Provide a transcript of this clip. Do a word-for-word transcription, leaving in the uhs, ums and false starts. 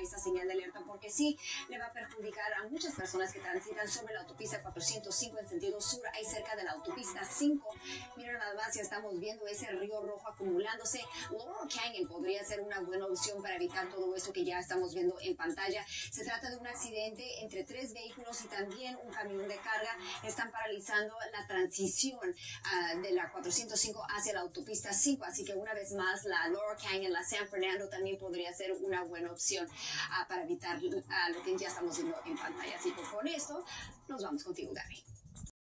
esa señal de alerta porque sí le va a perjudicar a muchas personas que transitan sobre la autopista cuatrocientos cinco en sentido sur, ahí cerca de la autopista cinco. Miren nada más, ya estamos viendo ese río rojo acumulándose. Laurel Canyon podría ser una buena opción para evitar todo esto que ya estamos viendo en pantalla. Se trata de un accidente entre tres vehículos y también un camión de carga. Están paralizando la transición uh, de la cuatrocientos cinco hacia la autopista cinco, así que una vez más la Laurel Canyon, la San Fernando también podría ser una buena opción uh, para evitar uh, lo que ya estamos viendo en pantalla. Así que con esto nos vamos contigo, Gaby.